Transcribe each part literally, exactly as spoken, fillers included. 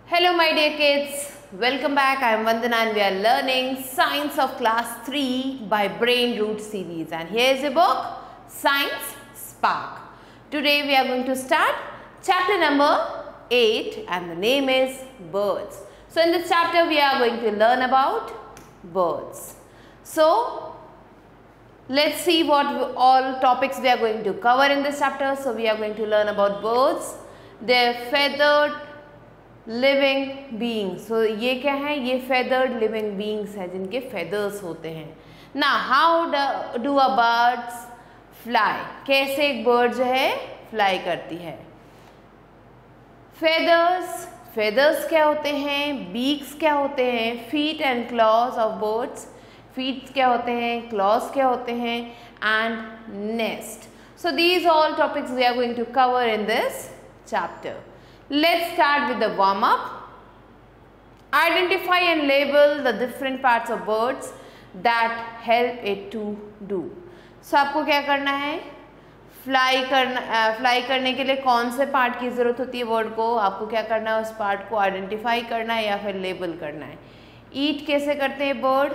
Hello my dear kids, welcome back. I am Vandana and we are learning Science of Class three by Brain Root series, and here is a book, Science Spark. Today we are going to start chapter number eight and the name is Birds. So in this chapter we are going to learn about birds. So let's see what all topics we are going to cover in this chapter. So we are going to learn about birds, their feathered living beings. So ये क्या है? ये feathered living beings है जिनके feathers होते हैं ना. How do a birds fly? कैसे एक बर्ड जो है फ्लाई करती है? फेदर्स, फेदर्स क्या होते हैं? बीक्स क्या होते हैं? Feet and claws of birds, feet क्या होते हैं? क्लॉज क्या होते हैं? And nest. So these all topics we are going to cover in this chapter. Let's start with the warm up. Identify and label the different parts of birds that help it to do. So आपको क्या करना है? Fly करना, fly uh, करने के लिए कौन से पार्ट की ज़रूरत होती है बर्ड को? आपको क्या करना है? उस पार्ट को आइडेंटिफाई करना है या फिर लेबल करना है. ईट कैसे करते हैं bird?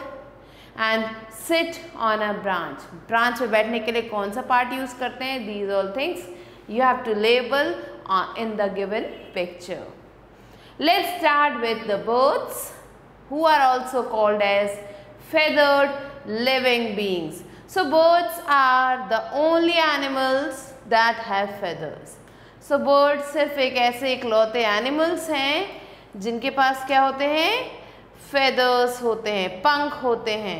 And sit on a branch, branch पे बैठने के लिए कौन सा पार्ट यूज़ करते हैं? These all things you have to label uh, in the given picture. Let's start with the birds who are also called as feathered living beings. So birds are the only animals that have feathers. So birds सिर्फ एक ऐसे इकलौते animals हैं जिनके पास क्या होते हैं? feathers होते हैं, पंख होते हैं.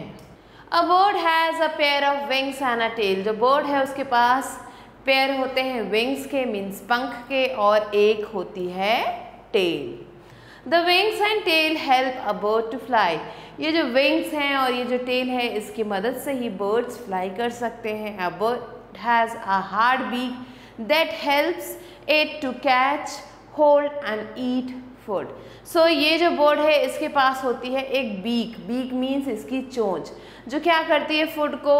A bird has a pair of wings and a tail. जो bird है उसके पास पेयर होते हैं विंग्स के, मीन्स पंख के, और एक होती है tail. The wings and tail help a bird to fly. ये जो विंग्स हैं और ये जो टेल है इसकी मदद से ही बर्ड्स फ्लाई कर सकते हैं. A bird has a hard beak that helps it to catch, hold and eat food. So ये जो बर्ड है इसके पास होती है एक बीक. बीक मीन्स इसकी चोंच, जो क्या करती है? फूड को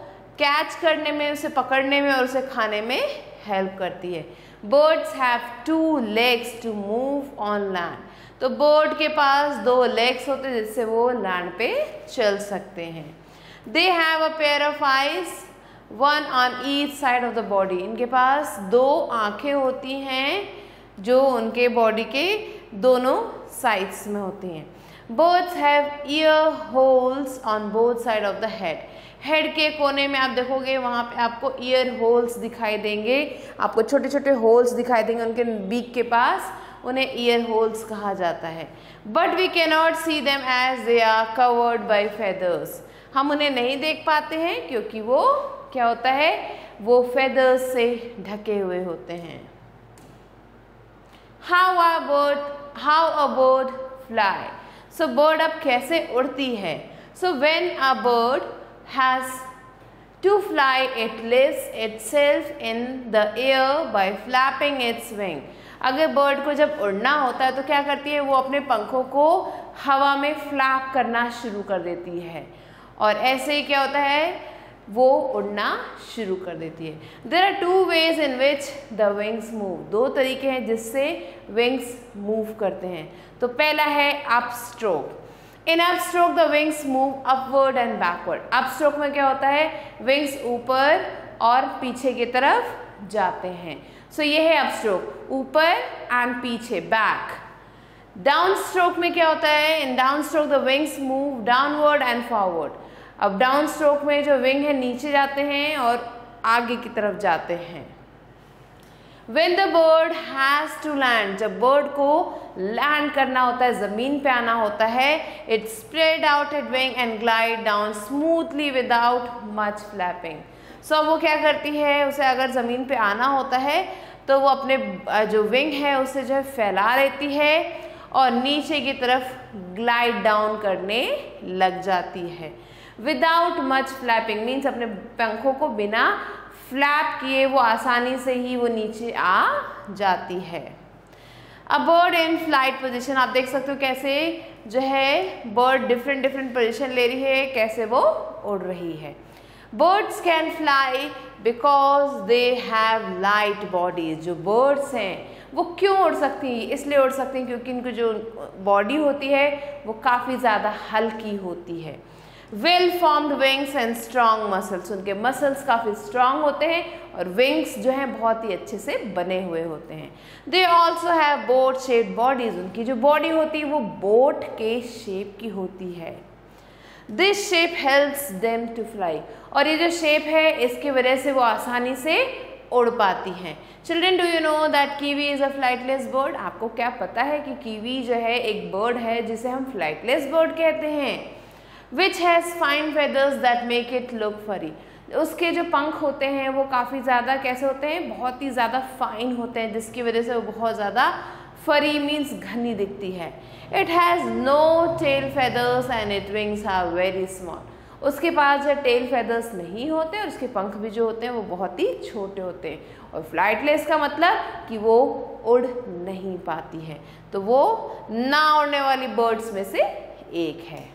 कैच करने में, उसे पकड़ने में और उसे खाने में हेल्प करती है. Birds have two legs to move on land. तो बर्ड के पास दो लेग्स होते हैं जिससे वो लैंड पे चल सकते हैं. They have a pair of eyes, one on each side of the body. इनके पास दो आंखें होती हैं जो उनके बॉडी के दोनों साइड्स में होती हैं. Birds have ear holes on both side of the head. Head के कोने में आप देखोगे वहाँ पे आपको ईयर होल्स दिखाई देंगे, आपको छोटे छोटे होल्स दिखाई देंगे उनके बीक के पास. उन्हें ईयर होल्स कहा जाता है. But we can not see them as they are covered by feathers. हम उन्हें नहीं देख पाते हैं क्योंकि वो क्या होता है? वो फेदर्स से ढके हुए होते हैं. How a bird how a bird fly. So bird अब कैसे उड़ती है? So when a bird has to fly, it lifts itself in the air by flapping its wing. अगर बर्ड को जब उड़ना होता है तो क्या करती है? वो अपने पंखों को हवा में फ्लैप करना शुरू कर देती है और ऐसे ही क्या होता है? वो उड़ना शुरू कर देती है. There are two ways in which the wings move. दो तरीके हैं जिससे विंग्स मूव करते हैं. तो पहला है up stroke. In up stroke the wings move upward and backward. Up stroke में क्या होता है? विंग्स ऊपर और पीछे की तरफ जाते हैं. सो so, ये है अप स्ट्रोक, ऊपर एंड पीछे, बैक. डाउन स्ट्रोक में क्या होता है? In down stroke the wings move downward and forward. अब डाउन स्ट्रोक में जो विंग है नीचे जाते हैं और आगे की तरफ जाते हैं. When the bird has to land, जब बर्ड को लैंड करना होता है, ज़मीन पे आना होता है, it spread out its wing and glide down smoothly without much flapping. so वो क्या करती है? उसे अगर ज़मीन पे आना होता है तो वो अपने जो विंग है उसे जो है फैला लेती है और नीचे की तरफ ग्लाइड डाउन करने लग जाती है. विदाउट मच फ्लैपिंग मीन्स अपने पंखों को बिना फ्लैप किए वो आसानी से ही वो नीचे आ जाती है. A bird in flight position. आप देख सकते हो कैसे जो है बर्ड डिफरेंट डिफरेंट पोजीशन ले रही है, कैसे वो उड़ रही है. Birds can fly because they have light bodies. जो बर्ड्स हैं वो क्यों उड़ सकती हैं? इसलिए उड़ सकती हैं क्योंकि इनकी जो बॉडी होती है वो काफ़ी ज़्यादा हल्की होती है। Well formed wings and strong muscles, उनके मसल्स काफ़ी स्ट्रॉन्ग होते हैं और विंग्स जो हैं बहुत ही अच्छे से बने हुए होते हैं। They also have boat shaped bodies, उनकी जो बॉडी होती है वो बोट के शेप की होती है। This shape helps them to fly, और ये जो शेप है इसकी वजह से वो आसानी से उड़ पाती हैं। Children, do you know that kiwi is a flightless bird? आपको क्या पता है कि कीवी जो है एक बर्ड है जिसे हम फ्लाइटलेस बर्ड कहते हैं। Which has fine feathers that make it look furry, उसके जो पंख होते हैं वो काफ़ी ज़्यादा कैसे होते हैं? बहुत ही ज़्यादा फाइन होते हैं, जिसकी वजह से वो बहुत ज़्यादा फरी मीन्स घनी दिखती है। It has no tail feathers and it wings are very small, उसके पास जो टेल फेदर्स नहीं होते और उसके पंख भी जो होते हैं वो बहुत ही छोटे होते हैं। और फ्लाइटलेस का मतलब कि वो उड़ नहीं पाती है, तो वो ना उड़ने वाली बर्ड्स में से एक है।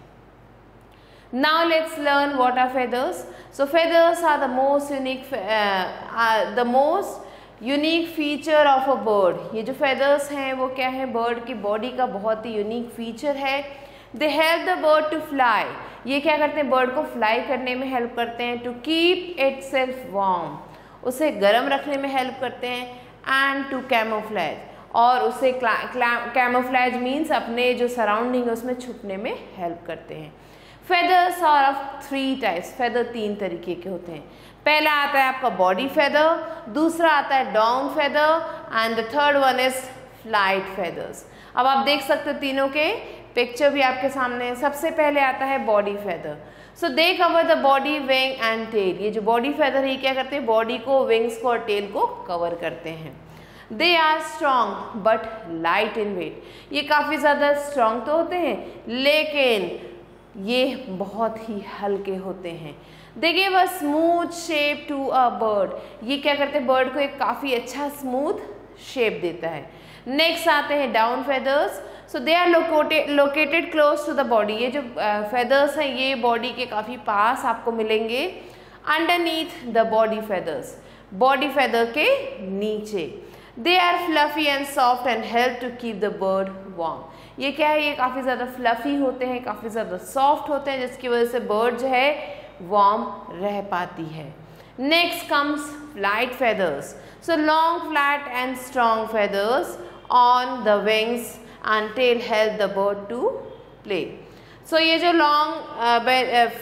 Now let's learn what are feathers. So feathers are the most unique, uh, are the most unique feature of a bird. ये जो feathers हैं वो क्या है? bird की body का बहुत ही unique feature है। They help the bird to fly. ये क्या करते हैं? bird को fly करने में help करते हैं। To keep itself warm, उसे गर्म रखने में help करते हैं। And to camouflage, और उसे camouflage means अपने जो surrounding है उसमें छुपने में help करते हैं। Feathers are of three types, feather तीन तरीके के होते हैं। पहला आता है आपका बॉडी फेदर, दूसरा आता है down feather and the third one is flight feathers. अब आप देख सकते हो तीनों के पिक्चर भी आपके सामने है। सबसे पहले आता है body feather. So they cover the body, wing and tail. ये जो बॉडी फेदर है क्या करते हैं? बॉडी को, विंग्स को और टेल को कवर करते हैं। They are strong but light in weight, ये काफ़ी ज़्यादा स्ट्रॉन्ग तो होते हैं लेकिन ये बहुत ही हल्के होते हैं। They give a smooth shape to a bird, ये क्या करते हैं? बर्ड को एक काफ़ी अच्छा स्मूथ शेप देता है। नेक्स्ट आते हैं down feathers. So they are located located close to the body, ये जो फेदर्स हैं ये बॉडी के काफ़ी पास आपको मिलेंगे। Underneath the body feathers, body feather के नीचे। They are fluffy and soft and help to keep the bird warm, ये क्या है? ये काफ़ी ज़्यादा फ्लफ़ी होते हैं, काफ़ी ज़्यादा सॉफ्ट होते हैं, जिसकी वजह से बर्ड जो है वार्म रह पाती है। Next comes flight feathers. So long flat and strong feathers on the wings and tail help the bird to play. So ये जो लॉन्ग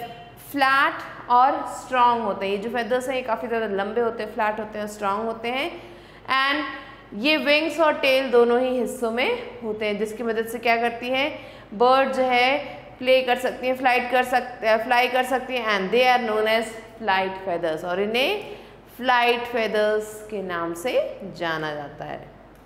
फ्लैट और स्ट्रॉन्ग होते हैं, ये जो फेदर्स हैं ये काफ़ी ज़्यादा लंबे होते हैं, फ्लैट होते हैं, स्ट्रॉन्ग होते हैं एंड ये विंग्स और टेल दोनों ही हिस्सों में होते हैं, जिसकी मदद से क्या करती हैं? बर्ड जो है प्ले कर सकती हैं, फ्लाइट कर सकते फ्लाई कर सकती हैं and they are known as flight feathers, और इन्हें फ्लाइट फेदर्स के नाम से जाना जाता है।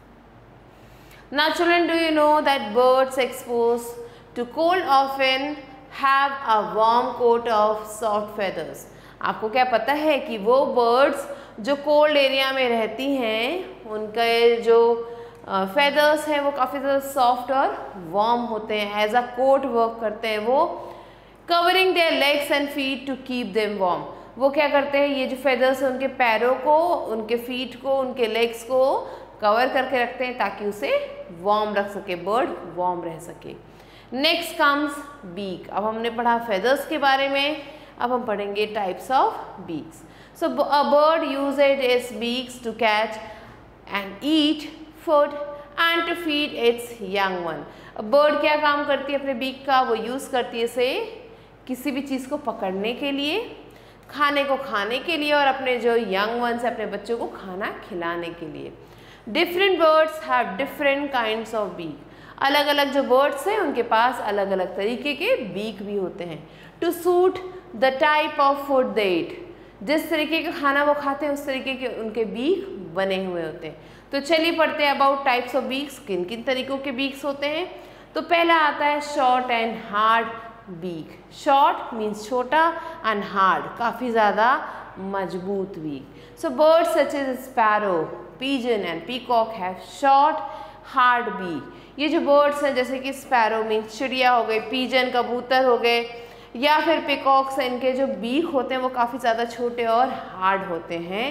Now children, do you know that birds exposed to cold often have a warm coat of soft feathers? आपको क्या पता है कि वो बर्ड्स जो कोल्ड एरिया में रहती हैं उनके जो फेदर्स हैं वो काफ़ी ज़्यादा सॉफ्ट और वार्म होते हैं, एज अ कोट वर्क करते हैं वो, covering their legs and feet to keep them warm. वो क्या करते हैं? ये जो फेदर्स हैं उनके पैरों को, उनके फीट को, उनके लेग्स को कवर करके रखते हैं ताकि उसे वार्म रख सके, बर्ड वार्म रह सके। Next comes beak. अब हमने पढ़ा फेदर्स के बारे में, अब हम पढ़ेंगे types of beaks. So a bird uses its beaks to catch and eat food and to feed its young one. Bird क्या काम करती है अपने बीक का? वो यूज़ करती है इसे किसी भी चीज़ को पकड़ने के लिए, खाने को खाने के लिए और अपने जो यंग वंस है अपने बच्चों को खाना खिलाने के लिए। Different birds have different kinds of beak. अलग अलग जो बर्ड्स हैं उनके पास अलग अलग तरीके के बीक भी होते हैं। To suit the type of food they eat, जिस तरीके का खाना वो खाते हैं उस तरीके के उनके बीक बने हुए होते हैं। तो चलिए पढ़ते हैं अबाउट टाइप्स ऑफ बीक्स, किन किन तरीकों के बीक्स होते हैं। तो पहला आता है short and hard beak. Short means छोटा एंड हार्ड काफ़ी ज़्यादा मजबूत beak. So birds such as sparrow, pigeon and peacock have short hard beak। ये जो बर्ड्स हैं जैसे कि स्पैरो मीन्स चिड़िया हो गई, पिजन कबूतर हो गए या फिर पिकॉक्स, इनके जो बीक होते हैं वो काफ़ी ज़्यादा छोटे और हार्ड होते हैं।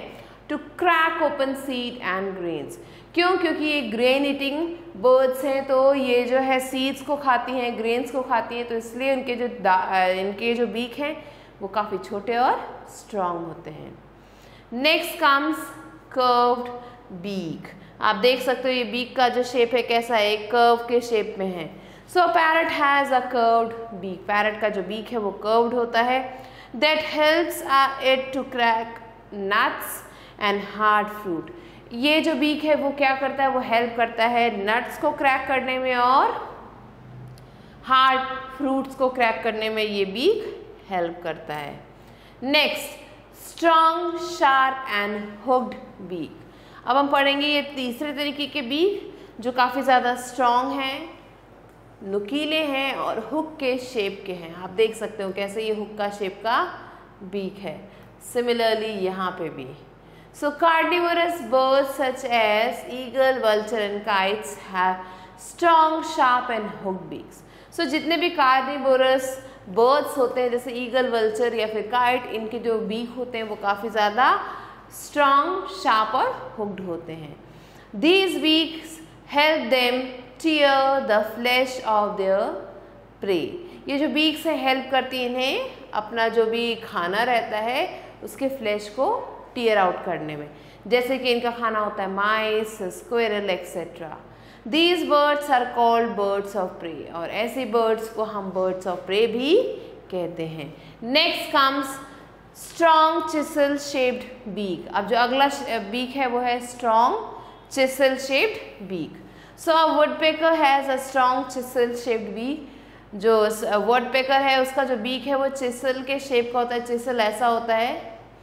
to crack open seed and grains. क्यों? क्योंकि ये ग्रेन ईटिंग बर्ड्स हैं, तो ये जो है सीड्स को खाती हैं, ग्रेन्स को खाती हैं, तो इसलिए उनके जो इनके जो बीक हैं वो काफ़ी छोटे और स्ट्रॉन्ग होते हैं. Next comes curved beak. आप देख सकते हो ये बीक का जो शेप है कैसा है, एक कर्व के शेप में है. So parrot has a curved beak. Parrot का जो बीक है वो कर्व्ड होता है. That helps it to crack nuts and hard fruit. ये जो बीक है वो क्या करता है, वो हेल्प करता है नट्स को क्रैक करने में और हार्ड फ्रूट्स को क्रैक करने में ये बीक हेल्प करता है. Next, strong sharp and hooked beak. अब हम पढ़ेंगे ये तीसरे तरीके के बीक जो काफ़ी ज़्यादा स्ट्रॉन्ग हैं, नुकीले हैं और हुक के शेप के हैं. आप देख सकते हो कैसे ये हुक का शेप का बीक है. सिमिलरली यहाँ पे भी. So carnivorous birds such as eagle, vulture and kites have strong, sharp and hooked beaks. So जितने भी carnivorous birds होते हैं जैसे eagle, vulture या फिर kite, इनके जो beak होते हैं वो काफ़ी ज़्यादा strong, sharp और hooked होते हैं. These beaks help them tear the flesh of their prey. ये जो beaks हैं हेल्प करती हैं इन्हें अपना जो भी खाना रहता है उसके फ्लैश को टीयर आउट करने में. जैसे कि इनका खाना होता है mice, squirrel etcetera. These birds are called birds of prey. और ऐसे बर्ड्स को हम बर्ड्स ऑफ प्रे भी कहते हैं. Next comes strong chisel shaped beak. अब जो अगला बीक है वो है strong chisel shaped beak. So a woodpecker has a strong chisel shaped beak. जो वुडपेकर है उसका जो बीक है वो चिसल के शेप का होता है. चिसल ऐसा होता है.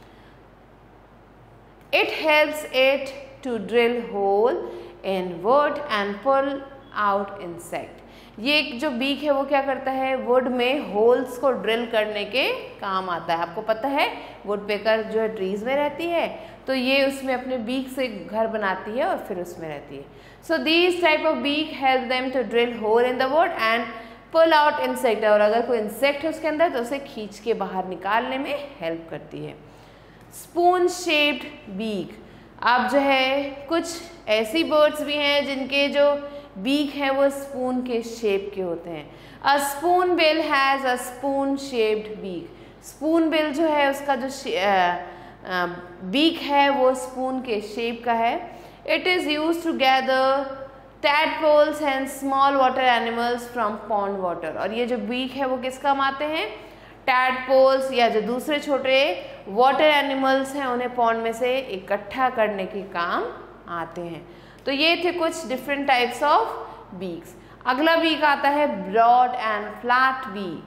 It helps it to drill hole in wood and pull out insect. ये जो बीक है वो क्या करता है, वुड में होल्स को ड्रिल करने के काम आता है. आपको पता है वुडपेकर जो है ट्रीज में रहती है तो ये उसमें अपने बीक से घर बनाती है और फिर उसमें रहती है. So these type of beak help them to drill hole in the wood and pull out insect. और अगर कोई इंसेक्ट है उसके अंदर तो उसे खींच के बाहर निकालने में हेल्प करती है. Spoon shaped beak. अब जो है कुछ ऐसी बर्ड्स भी हैं जिनके जो बीक है वो स्पून के शेप के होते हैं. A spoon bill has a spoon shaped beak. Spoon bill जो है उसका जो बीक है वो स्पून के शेप का है. It is use to gather tadpoles and small water animals from pond water. और ये जो बीक है वो किस काम आते हैं, टैडपोल्स या जो दूसरे छोटे वाटर एनिमल्स हैं उन्हें पॉन्ड में से इकट्ठा करने के काम आते हैं. तो ये थे कुछ डिफरेंट टाइप्स ऑफ बीक्स. अगला बीक आता है broad and flat beak.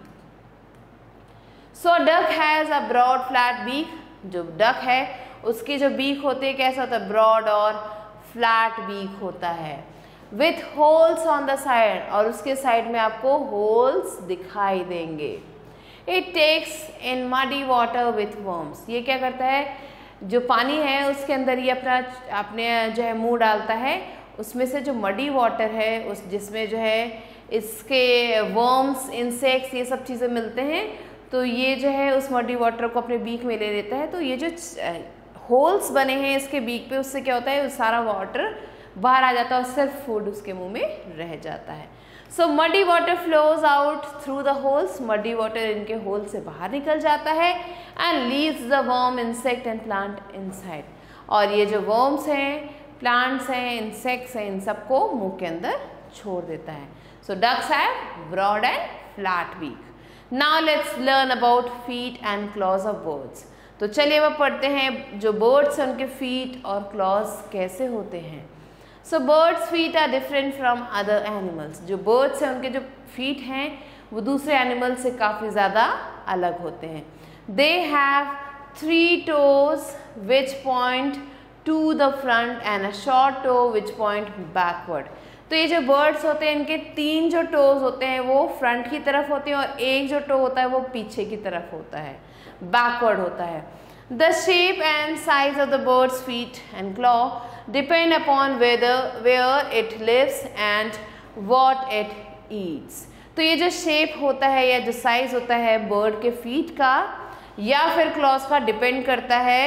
So duck has a broad flat beak. जो डक है उसकी जो बीक होती है कैसा होता है, ब्रॉड और फ्लैट बीक होता है. With holes on the side. और उसके साइड में आपको होल्स दिखाई देंगे. It takes in muddy water with worms. ये क्या करता है, जो पानी है उसके अंदर ये अपना अपने जो है मुंह डालता है. उसमें से जो मडी वाटर है उस जिसमें जो है इसके वर्म्स, इंसेक्ट्स, ये सब चीज़ें मिलते हैं. तो ये जो है उस मडी वाटर को अपने बीक में ले लेता है. तो ये जो होल्स बने हैं इसके बीक पे उससे क्या होता है, सारा वाटर बाहर आ जाता है और सिर्फ फूड उसके मुंह में रह जाता है. So muddy water flows out through the holes. Muddy water इनके होल से बाहर निकल जाता है and leaves the worm, insect and plant inside. और ये जो वर्म्स हैं, प्लांट्स हैं, इंसेक्ट्स हैं, इन सबको मुंह के अंदर छोड़ देता है. So ducks have broad and flat beak. Now let's learn about feet and claws of birds. तो चलिए अब पढ़ते हैं जो बर्ड्स हैं उनके फीट और क्लॉज कैसे होते हैं. So birds feet are different from other animals. जो बर्ड्स हैं उनके जो फीट हैं वो दूसरे एनिमल से काफ़ी ज़्यादा अलग होते हैं. They have three toes which point to the front and a short toe which point backward. तो ये जो बर्ड्स होते हैं इनके तीन जो टोज होते हैं वो फ्रंट की तरफ होते हैं और एक जो टो होता है वो पीछे की तरफ होता है, बैकवर्ड होता है. The shape and size of the birds feet and claw depend upon whether where it lives and what it eats. तो ये जो शेप होता है या जो साइज होता है बर्ड के फीट का या फिर क्लॉज का डिपेंड करता है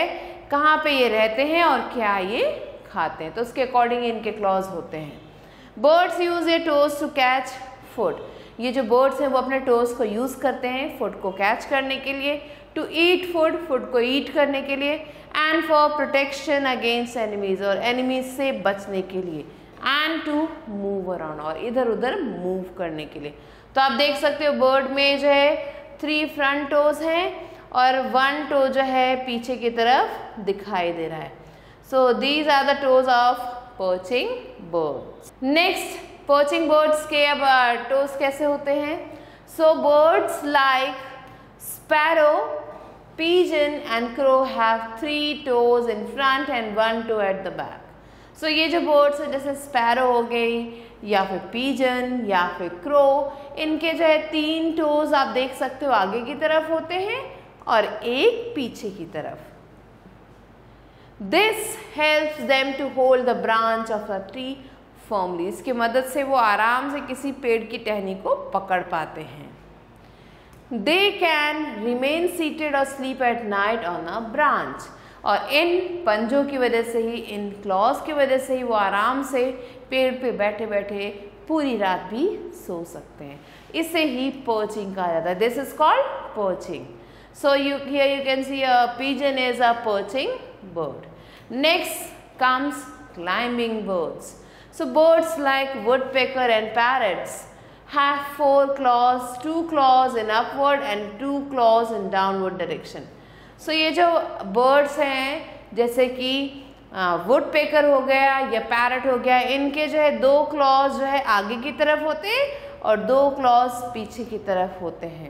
कहाँ पे ये रहते हैं और क्या ये खाते हैं, तो उसके अकॉर्डिंग इनके क्लॉज होते हैं। Birds use a toes to catch food, ये जो बर्ड्स हैं वो अपने टोज को यूज करते हैं फूड को कैच करने के लिए, टू ईट फूड, फूड को ईट करने के लिए, and for protection against enemies, और एनिमीज से बचने के लिए, एंड टू मूव अराउंड, और इधर उधर मूव करने के लिए। तो आप देख सकते हो बर्ड में जो है थ्री फ्रंट टोज हैं और वन टो जो है पीछे की तरफ दिखाई दे रहा है। So these are the toes of perching birds. Next, perching birds के अब टोज कैसे होते हैं। So birds like sparrow, pigeon and crow have three toes in front and one toe at the back. So ये जो birds है जैसे sparrow हो गई या फिर pigeon या फिर crow, इनके जो है तीन toes आप देख सकते हो आगे की तरफ होते हैं और एक पीछे की तरफ। This helps them to hold the branch of a tree firmly. इसकी मदद से वो आराम से किसी पेड़ की टहनी को पकड़ पाते हैं। They can remain seated or sleep at night on a branch. और इन पंजों की वजह से ही, इन क्लॉज की वजह से ही वो आराम से पेड़ पे बैठे बैठे पूरी रात भी सो सकते हैं। इसे ही पर्चिंग कहा जाता है। This is called perching. So you here you can see a pigeon is a perching bird. Next comes climbing birds. So birds like woodpecker and parrots have four claws, two claws in upward and two claws in downward direction. So ये जो birds हैं जैसे कि woodpecker हो गया या parrot हो गया, इनके जो है दो claws जो है आगे की तरफ होते हैं और दो claws पीछे की तरफ होते हैं।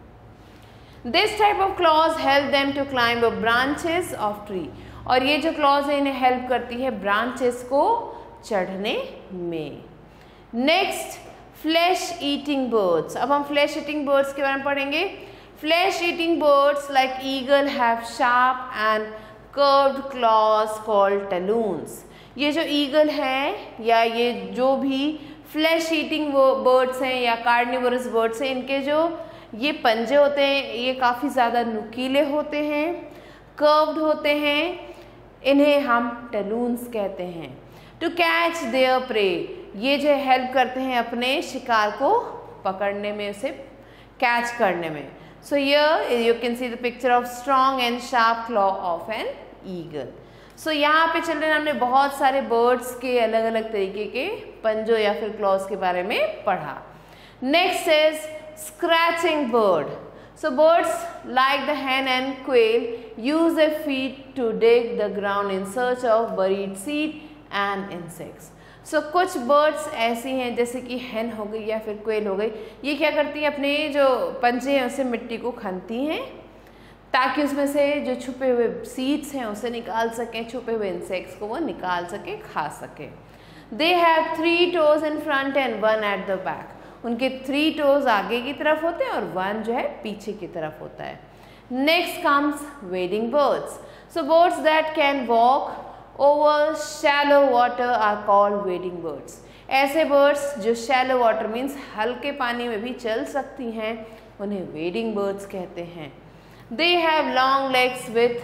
This type of claws help them to climb up branches of tree. और ये जो claws है इन्हें help करती है branches को चढ़ने में। Next, flesh eating birds. अब हम फ्लैश ईटिंग बर्ड्स के बारे में पढ़ेंगे। Flesh eating birds like eagle have sharp and curved claws called talons. ये जो ईगल है या ये जो भी फ्लैश ईटिंग बर्ड्स हैं या कार्निवोरस बर्ड्स हैं, इनके जो ये पंजे होते हैं ये काफ़ी ज़्यादा नुकीले होते हैं, कर्व्ड होते हैं, इन्हें हम टैलून्स कहते हैं। टू कैच देयर प्रे, ये जो हेल्प करते हैं अपने शिकार को पकड़ने में, उसे कैच करने में। So here you can see the picture of strong and sharp claw of an eagle. So यहाँ पे चिल्ड्रन हमने बहुत सारे बर्ड्स के अलग अलग तरीके के पंजों या फिर क्लॉज के बारे में पढ़ा। Next is scratching bird. So birds like the hen and quail use their feet to dig the ground in search of buried seed and insects. So so, कुछ बर्ड्स ऐसी हैं जैसे कि hen हो गई या फिर क्वेल हो गई, ये क्या करती हैं अपने जो पंजे हैं उससे मिट्टी को खनती हैं ताकि उसमें से जो छुपे हुए सीड्स हैं उसे निकाल सकें, छुपे हुए इंसेक्ट्स को वो निकाल सकें, खा सकें। They have three toes in front and one at the back. उनके थ्री टोज आगे की तरफ होते हैं और वन जो है पीछे की तरफ होता है। Next comes wading birds. So birds that can walk over shallow water are called wading birds. ऐसे birds जो shallow water means हल्के पानी में भी चल सकती हैं उन्हें wading birds कहते हैं। They have long legs with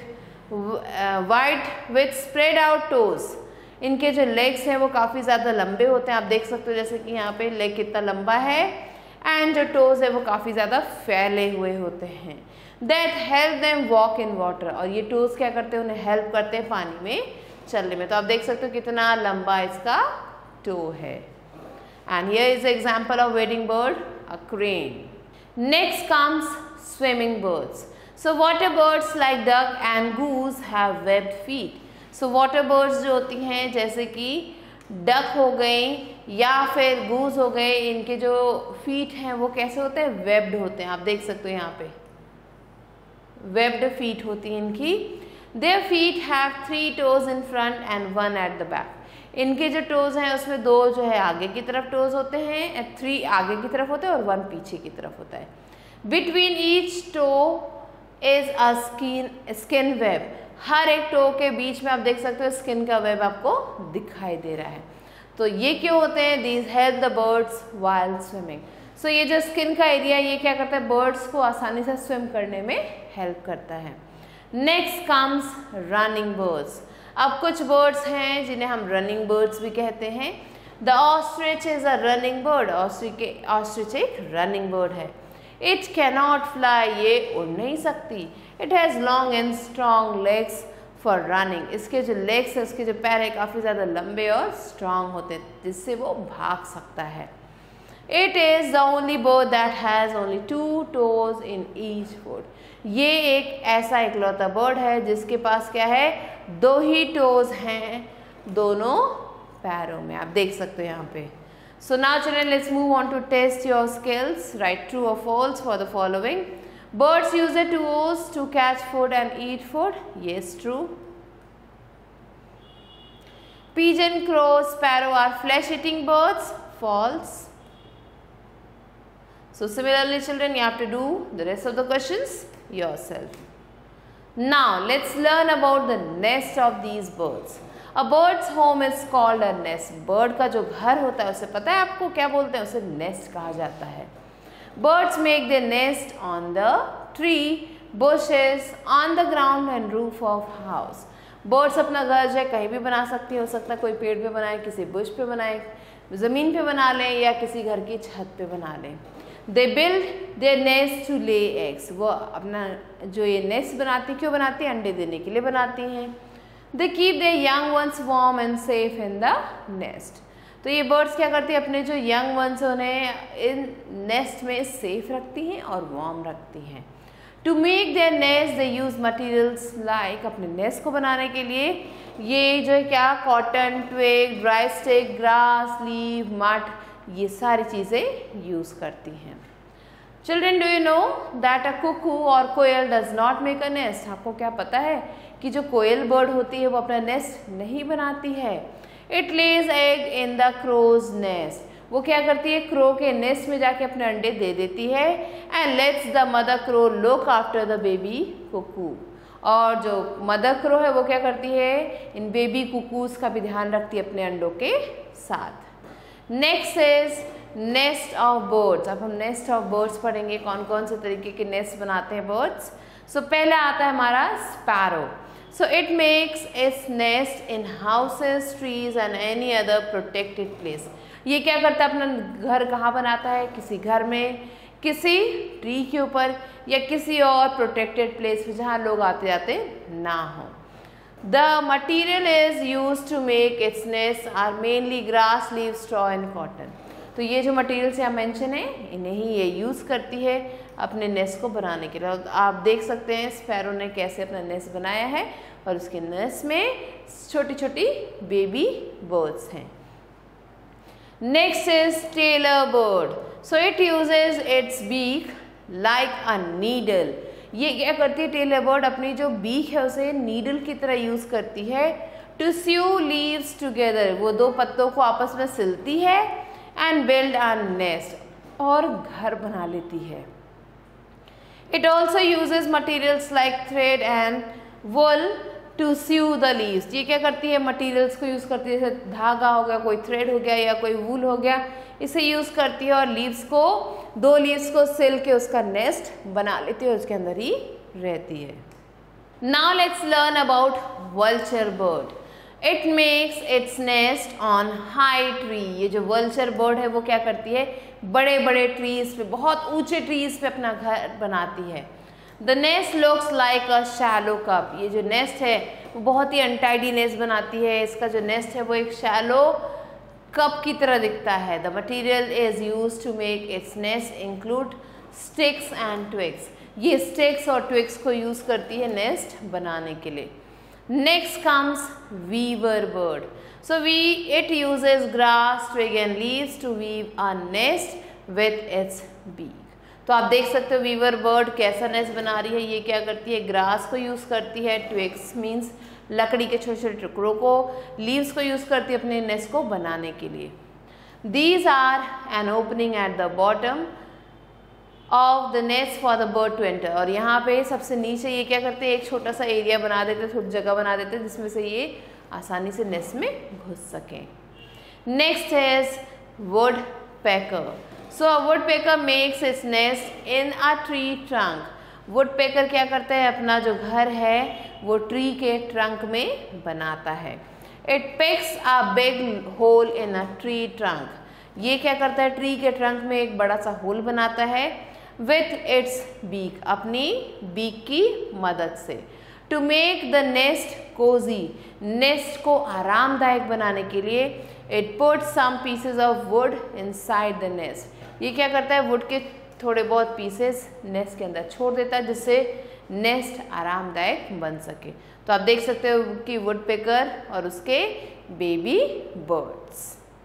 uh, wide with spread out toes. इनके जो legs हैं वो काफ़ी ज़्यादा लंबे होते हैं, आप देख सकते हो जैसे कि यहाँ पे leg कितना लंबा है, एंड जो toes है वो काफ़ी ज़्यादा फैले हुए होते हैं। That help them walk in water. और ये toes क्या करते हैं, उन्हें help करते हैं पानी में चलने में। तो आप देख सकते हो कितना लंबा इसका टो है। And here is example of wading bird, a crane. Next comes swimming birds. So water birds like duck and goose have webbed feet. So water birds जो होती हैं जैसे कि डक हो गई या फिर गूज हो गए, इनके जो फीट हैं वो कैसे होते हैं, वेब्ड होते हैं। आप देख सकते हो यहाँ पे वेब्ड फीट होती हैं इनकी। Their feet have three toes in front and one at the back. इनके जो टोज हैं उसमें दो जो है आगे की तरफ टोज होते हैं, थ्री आगे की तरफ होते हैं और वन पीछे की तरफ होता है। Between each toe is a skin skin web. हर एक टो के बीच में आप देख सकते हो स्किन का वेब आपको दिखाई दे रहा है। तो ये क्यों होते हैं, these help the birds while swimming. So so, ये जो स्किन का एरिया ये क्या करता है, बर्ड्स को आसानी से स्विम करने में हेल्प करता है। Next comes running birds. अब कुछ बर्ड्स हैं जिन्हें हम रनिंग बर्ड्स भी कहते हैं। The ostrich is a running bird. Ostrich एक रनिंग बर्ड है। इट कैनॉट फ्लाई, ये उड़ नहीं सकती। It has long and strong legs for running. इसके जो लेग्स है, उसके जो पैर है, काफ़ी ज़्यादा लंबे और स्ट्रॉन्ग होते हैं, जिससे वो भाग सकता है। It is the only bird that has only two toes in each foot. ये एक ऐसा इकलौता बर्ड है जिसके पास क्या है, दो ही टोज हैं दोनों पैरों में। आप देख सकते हो यहाँ पे। So now children, let's move on to test your skills. Write true और false for the following. Birds use their toes to catch food and eat food. Yes, true. Pigeon, crow, sparrow are flesh-eating birds. False. So similarly, children, you have to do the rest of the questions yourself. Now, let's learn about the nest of these birds. A bird's home is called a nest. Bird का जो घर होता है, उसे पता है आपको क्या बोलते हैं? उसे nest कहा जाता है। Birds make their nest on the tree, bushes, on the ground and roof of house. Birds अपना घर जो है कहीं भी बना सकती है। हो सकता है कोई पेड़ पे बनाए, किसी बुश पे बनाए, ज़मीन पे बना लें या किसी घर की छत पे बना लें। They build their nest to lay eggs. वो अपना जो ये नेस्ट बनाती, क्यों बनाती है? अंडे देने के लिए बनाती हैं। They keep their young ones warm and safe in the nest. तो ये बर्ड्स क्या करती है, अपने जो यंग वंस उन्हें इन नेस्ट में सेफ रखती हैं और वार्म रखती हैं। To make their nest they use materials like, अपने नेस्ट को बनाने के लिए ये जो है क्या, cotton, twig, dry stick, grass, leave, mud, ये सारी चीज़ें यूज़ करती हैं। Children, do you know that a cuckoo और कोयल does not make a nest. आपको क्या पता है कि जो कोयल बर्ड होती है वो अपना नेस्ट नहीं बनाती है। It lays egg in the crow's nest. वो क्या करती है, क्रो के नेस्ट में जाके अपने अंडे दे देती है। And lets the mother crow look after the baby cuckoo. और जो मदर क्रो है वो क्या करती है, इन बेबी कुकूज का भी ध्यान रखती है अपने अंडों के साथ। Next is nest of birds. अब हम नेस्ट ऑफ बर्ड्स पढ़ेंगे, कौन कौन से तरीके के नेस्ट बनाते हैं बर्ड्स। सो so, पहला आता है हमारा sparrow. So it makes its nest in houses, trees and any other protected place. ये क्या करता है, अपना घर कहाँ बनाता है, किसी घर में, किसी ट्री के ऊपर या किसी और प्रोटेक्टेड प्लेस पे जहाँ लोग आते जाते ना हो। The material is used to make its nest are mainly grass, leaves, straw and cotton. तो ये जो मटेरियल्स यहाँ मेंशन है, इन्हें ही ये यूज़ करती है अपने नेस्ट को बनाने के लिए। आप देख सकते हैं स्पैरो ने कैसे अपना नेस्ट बनाया है और उसके नेस्ट में छोटी छोटी बेबी बर्ड्स हैं। Next is tailor bird. So it uses its beak like a needle. ये क्या करती है टेलर बर्ड, अपनी जो बीक है उसे नीडल की तरह यूज़ करती है। टू स्यू लीव्स टुगेदर, वो दो पत्तों को आपस में सिलती है। एंड बिल्ड अ नेस्ट, और घर बना लेती है। It also uses materials like thread and wool to sew the leaves. ये क्या करती है, मटीरियल्स को यूज़ करती है, जैसे धागा हो गया, कोई थ्रेड हो गया या कोई वूल हो गया, इसे यूज़ करती है और लीव्स को, दो लीव्स को सिल के उसका नेस्ट बना लेती है और उसके अंदर ही रहती है। Now let's learn about vulture bird. It makes its nest on high tree. ये जो वल्चर बर्ड है वो क्या करती है, बड़े बड़े ट्रीज पे, बहुत ऊंचे ट्रीज पे अपना घर बनाती है। The nest looks like a shallow cup. ये जो नेस्ट है वो बहुत ही अनटाइडी नेस्ट बनाती है। इसका जो नेस्ट है वो एक शैलो कप की तरह दिखता है। The material is use to make its nest include sticks and twigs. ये स्टिक्स और ट्विग्स को यूज करती है नेस्ट बनाने के लिए। Next comes weaver bird. So we it uses grass, twig and leaves to weave a nest with its beak. तो आप देख सकते हो वीवर बर्ड कैसा नेस्ट बना रही है। ये क्या करती है, ग्रास को यूज़ करती है, ट्विग्स मीन्स लकड़ी के छोटे छोटे टुकड़ों को, लीव्स को यूज़ करती है अपने नेस्ट को बनाने के लिए। These are an opening at the bottom of the nest for the bird to enter. और यहाँ पे सबसे नीचे ये क्या करते हैं, एक छोटा सा एरिया बना देते हैं, थोड़ी जगह बना देते हैं जिसमें से ये आसानी से नेस्ट में घुस सकें। Next is woodpecker. So a woodpecker makes its nest in a tree trunk. Woodpecker क्या करता है, अपना जो घर है वो ट्री के ट्रंक में बनाता है। It picks a big hole in a tree trunk, ये क्या करता है, ट्री के ट्रंक में एक बड़ा सा होल बनाता है विथ इट्स बीक, अपनी बीक की मदद से। To make the nest cosy, nest को आरामदायक बनाने के लिए it put some pieces of wood inside the nest, ये क्या करता है, वुड के थोड़े बहुत पीसेस नेस्ट के अंदर छोड़ देता है जिससे नेस्ट आरामदायक बन सके। तो आप देख सकते हो कि वुडपेकर और उसके baby birds.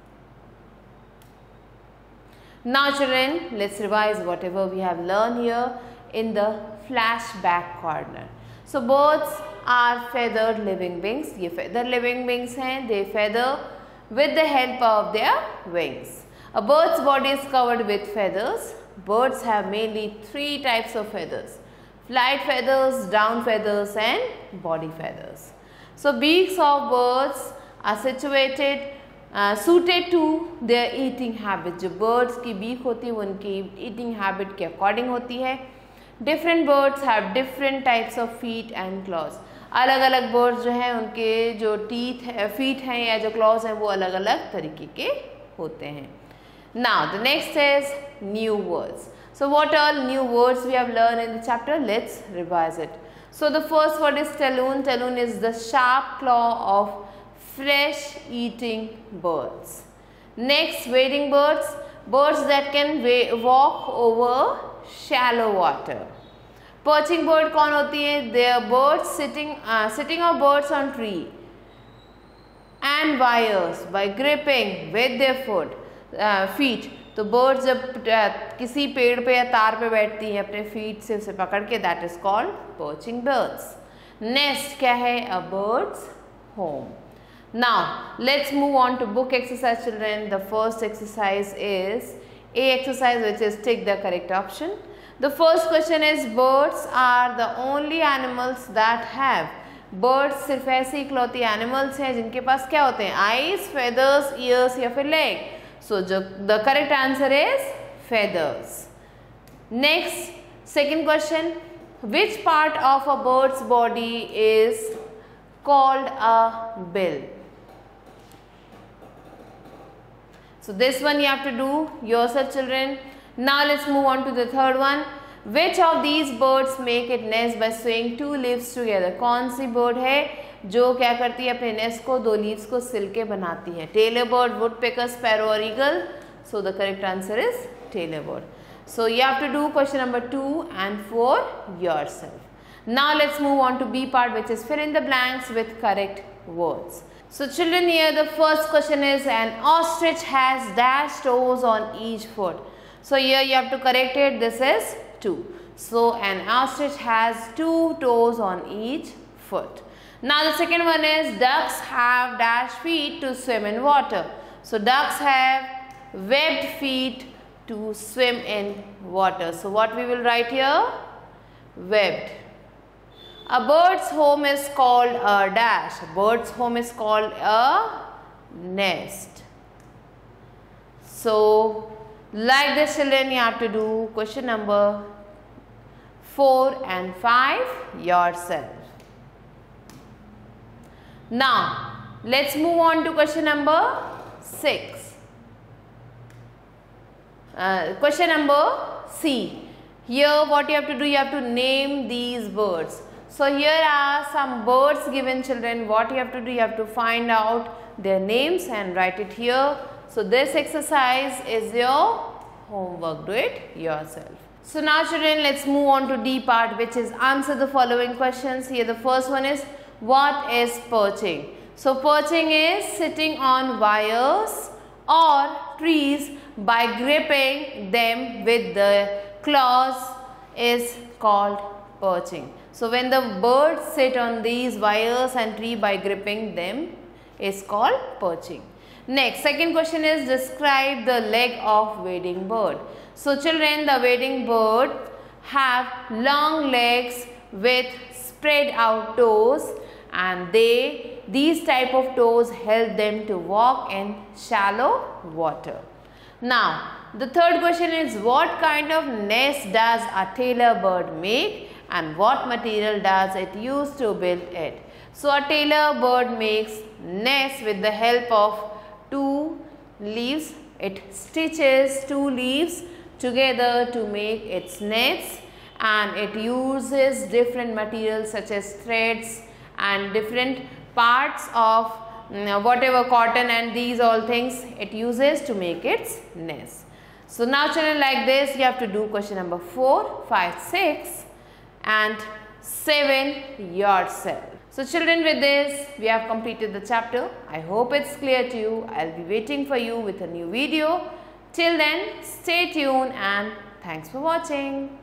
Now children, let's revise whatever we have learned here in the flashback corner. So birds are feathered living beings. ये feathered living beings हैं. They feather with the help of their wings. A bird's body is covered with feathers. Birds have mainly three types of feathers: flight feathers, down feathers and body feathers. So beaks of birds are situated uh, suited to their eating habit. जो birds की beak होती है वो उनकी eating habit के according होती है। Different birds have different types of feet and claws. अलग अलग birds जो हैं उनके जो teeth है, feet हैं या जो claws हैं वो अलग अलग तरीके के होते हैं। Now the next is new words. So what all new words we have learned in the chapter? Let's revise it. So the first word is talon. Talon is the sharp claw of fresh eating birds. Next, wading birds, birds that can walk over shallow water. Perching bird कौन होती है? They are birds sitting uh, sitting of birds on tree and wires by gripping with their foot. Feet, तो bird जब किसी पेड़ पे या तार पे बैठती है अपने फीट से उसे पकड़ के, that is called perching birds. Nest क्या है? A bird's home. Now let's move on to book exercise children. The first exercise is a exercise which is tick the correct option. The first question is birds are the only animals that have, birds सिर्फ ऐसे इकलौती animals हैं जिनके पास क्या होते हैं? Eyes, feathers, ears या फिर leg. So the correct answer is feathers. Next, second question, which part of a bird's body is called a bill? So this one you have to do yourself children. Now let's move on to the third one. Which of these birds make it nest by sewing two leaves together? कौन सी bird है जो क्या करती है, अपने nest को दो leaves को सिल के बनाती है? टेलर बर्ड, वुडपेकर, स्पैरो और eagle. So the correct answer is tailor bird. So you have to do question number two and four yourself. Now let's move on to B part which is fill in the blanks with correct words. So children, here the first question is an ostrich has dash toes on each foot. So here you have to correct it. This is two. So an ostrich has two toes on each foot. Now the second one is ducks have dash feet to swim in water. So ducks have webbed feet to swim in water. So what we will write here? Webbed. A bird's home is called a dash. A bird's home is called a nest. So like this children, you have to do question number four and five yourself. Now let's move on to question number six. Uh, question number C. Here what you have to do, you have to name these birds. So here are some birds given children. What you have to do, you have to find out their names and write it here. So this exercise is your homework. Do it yourself. So now children, let's move on to D part, which is answer the following questions. Here the first one is, what is perching? So perching is sitting on wires or trees by gripping them with the claws is called perching. So when the birds sit on these wires and tree by gripping them is called perching. Next, second question is describe the leg of wading bird. So children, the wading bird have long legs with spread out toes, and they these type of toes help them to walk in shallow water. Now the third question is, what kind of nest does a tailor bird make and what material does it use to build it? So a tailor bird makes nest with the help of two leaves. It stitches two leaves together to make its nest, and it uses different materials such as threads and different parts of whatever cotton and these all things it uses to make its nest. So now children, like this you have to do question number four, five, six and seven yourself. So children, with this we have completed the chapter. I hope it's clear to you. I'll be waiting for you with a new video. Till then, stay tuned and thanks for watching.